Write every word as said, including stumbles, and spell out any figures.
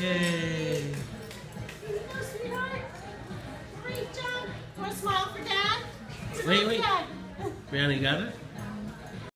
Yay. No, sweetheart. Great job. Want to smile for Dad? Wait, wait. Dad. Brianna, you got it?